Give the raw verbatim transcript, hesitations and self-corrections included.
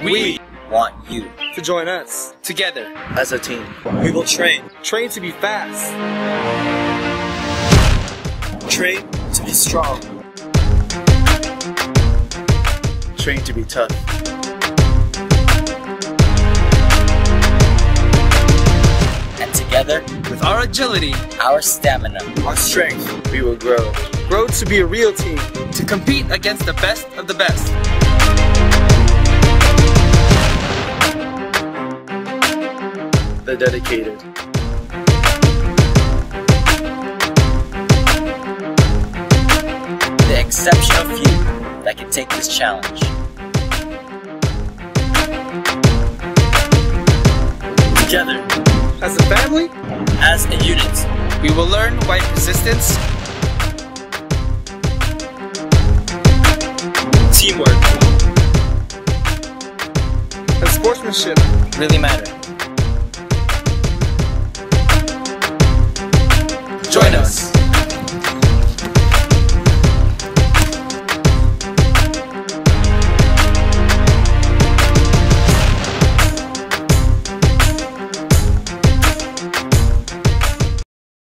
We want you to join us together as a team. We will train. Train to be fast. Train to be strong. Train to be tough. And together, with our agility, our stamina, our strength, we will grow. Grow to be a real team. To compete against the best of the best. The dedicated. The exceptional few that can take this challenge. Together, as a family, as a unit, we will learn why persistence, teamwork, and sportsmanship really matter. Join us.